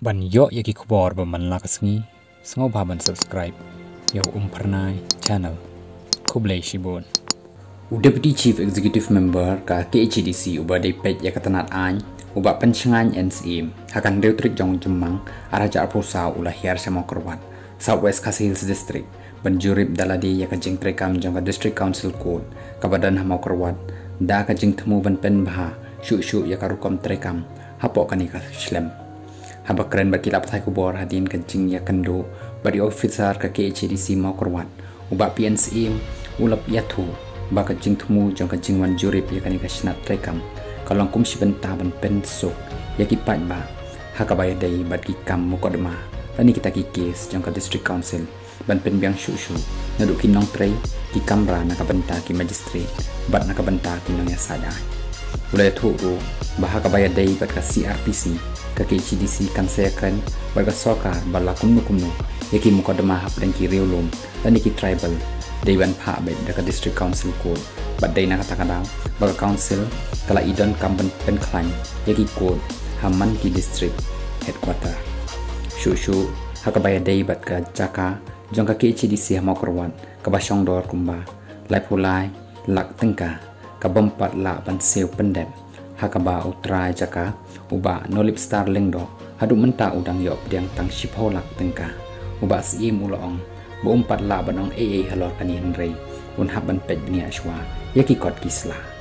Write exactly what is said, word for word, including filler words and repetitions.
บันยอยังกิขบอร์บันมันลักษณีสงบบัน subscribe ยาอุ้มพรนาย channel คุบเลชิบอนอุด Deputy Chief Executive Member กับ K H D C อุบได้เป็ดยากตนาดอันอุบเป็นช่าง N C M หากันเรียกตริกจงจมังอาราจารย์ผู้สาวอุลาฮิอาร์ชมอกรวัด South West Khasi Hills District บรรจุริบดาลดียากจิงตริกรรมจงกับ District Council Code กับบันหามอกรวัดดากจิงทมูบันเป็นบาชุชุยากรุกรมตริกรรมฮับปอกันิกาสเลมHabak keren bagi laptai kubor hadin kencing ya kendo bagi officer ke K H D C mau kerwat ubak P N C M ulap yatu bak kencing temu jong kencing wan jurip ya kanika snat rekam kalau kum si benta ban pensuk ya kipat ba hakabaya dai bagi kam mukodma tani kita kikis jong ke district council ban pen biang shu-shu naduk kinong trei ki kamra nak benta ki magistrate bat nak benta kinong ya sada ulai thuru bahaka baya dai bat ka C R P C ke K H D C kan saya kan baga sokar bala kumno kumno yaki mukodama hap dan ki reulum dan ki tribal dai ban pha be dekat district council code bat dai nak kata baga council kala idon kamben pen klan yaki code haman ki district headquarter shu shu hakabaya dai bat ka jaka jong ka K H D C mau kerwan ka basong dor kumba lai pulai lak tengka ka bompat la ban sel pendem hakaba utrai jaka uba nolip star lengdo hadu menta udang yop diang tang shipholak tengka uba sim ulong bo umpat la banong A A halor kani henrei un haban pet bni ashwa yaki kot kisla